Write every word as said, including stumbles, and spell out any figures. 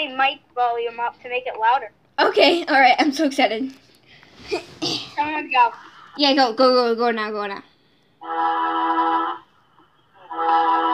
my mic volume up to make it louder. Okay, all right. I'm so excited. Someone go. Yeah, go, go, go, go now, go now.